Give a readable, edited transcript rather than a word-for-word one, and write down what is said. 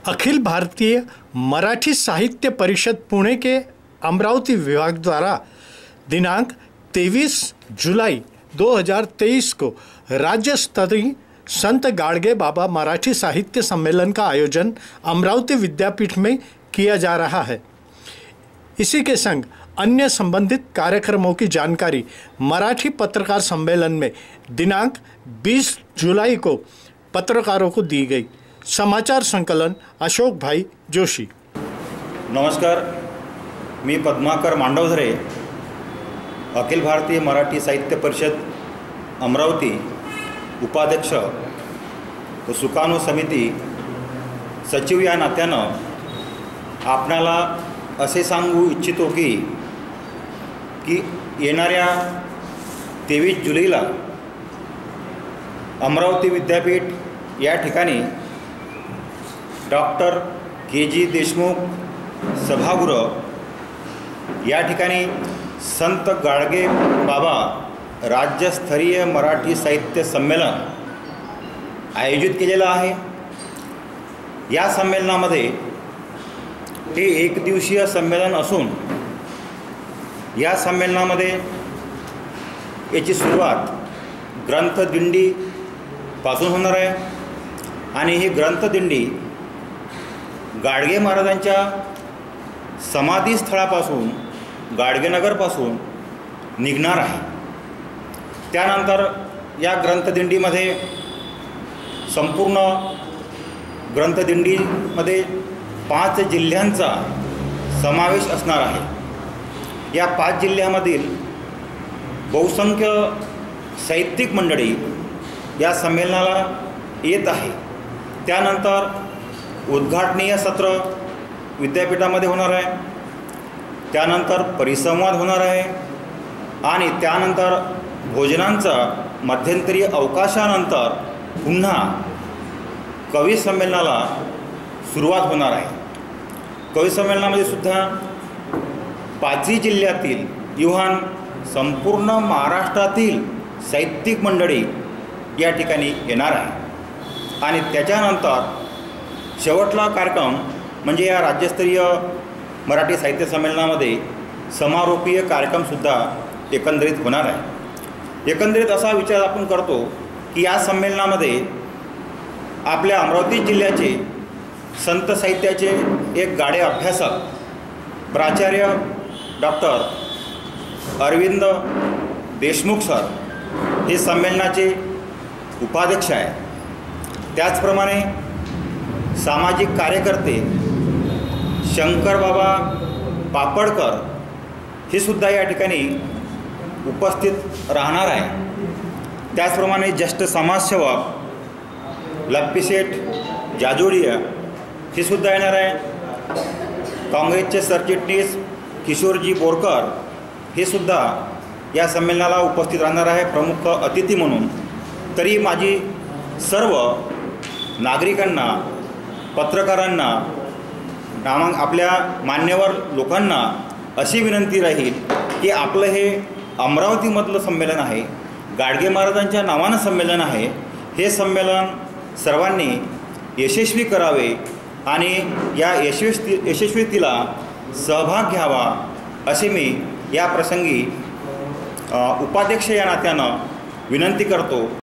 अखिल भारतीय मराठी साहित्य परिषद पुणे के अमरावती विभाग द्वारा दिनांक 23 जुलाई 2023 को राज्य स्तरीय संत गाडगे बाबा मराठी साहित्य सम्मेलन का आयोजन अमरावती विद्यापीठ में किया जा रहा है। इसी के संग अन्य संबंधित कार्यक्रमों की जानकारी मराठी पत्रकार सम्मेलन में दिनांक 20 जुलाई को पत्रकारों को दी गई। समाचार संकलन अशोक भाई जोशी। नमस्कार, मी पद्माकर मांडवधरे, अखिल भारतीय मराठी साहित्य परिषद अमरावती उपाध्यक्ष व सुकाणू समिती सचिव या नात्यानं आपणाला असे सांगू इच्छितो की येणाऱ्या 23 जुलैला अमरावती विद्यापीठ या ठिकाणी डॉक्टर के.जी. देशमुख सभागृह या ठिकाणी संत गाडगे बाबा राज्यस्तरीय मराठी साहित्य संमेलन आयोजित केलेलं आहे। या संमेलनामध्ये हे एक दिवसीय संमेलन असून या संमेलनामध्ये याची सुरुवात ग्रंथदिंडी पासून होणार आहे आणि ही ग्रंथदिंडी गाडगे महाराजांच्या समाधीस्थळापासून गाडगेनगरपासून निघणार आहे। त्यानंतर या ग्रंथदिंडीमध्ये संपूर्ण ग्रंथदिंडीमध्ये 5 जिल्ह्यांचा समावेश असणार आहे। या 5 जिल्ह्यामधील बहुसंख्य साहित्यिक मंडळी या संमेलनाला येत आहे। त्यानंतर उद्घाटनीय सत्र विद्यापीठामध्ये होणार आहे, त्यानंतर परिसंवाद होणार आहे आणि त्यानंतर भोजनांचा मध्यंतरी अवकाशानंतर पुन्हा कवी संमेलनाला सुरुवात होणार आहे। कवी संमेलनामध्ये सुद्धा 5 जिल्ह्यातील इव्हन संपूर्ण महाराष्ट्रातील साहित्यिक मंडळी या ठिकाणी येणार आहे आणि त्याच्यानंतर शेवटला कार्यक्रम म्हणजे या राज्यस्तरीय मराठी साहित्य संमेलनामध्ये समारोपीय कार्यक्रमसुद्धा एकंदरीत होणार आहे। एकंदरीत असा विचार आपण करतो की या संमेलनामध्ये आपल्या अमरावती जिल्ह्याचे संत साहित्याचे एक गाडे अभ्यासक प्राचार्य डॉक्टर अरविंद देशमुख सर हे संमेलनाचे उपाध्यक्ष आहे। त्याचप्रमाणे सामाजिक कार्यकर्ते शंकरबाबा पापडकर हे सुद्धा या ठिकाणी उपस्थित राहणार आहे। त्याचप्रमाणे ज्येष्ठ समाजसेवक लप्पीशेठ जाजोडिया हे सुद्धा येणार आहे। काँग्रेसचे सरचिटणीस किशोरजी बोरकर हे सुद्धा या संमेलनाला उपस्थित राहणार आहे प्रमुख अतिथी म्हणून। तरी माझी सर्व नागरिकांना, पत्रकारांना, आपल्या मान्यवर लोकांना अशी विनंती राहील की आपलं हे अमरावतीमधलं संमेलन आहे, गाडगे महाराजांच्या नावानं संमेलन आहे। हे संमेलन सर्वांनी यशस्वी करावे आणि या यशस्वीतीला सहभाग घ्यावा असे मी या प्रसंगी उपाध्यक्ष या नात्यानं विनंती करतो।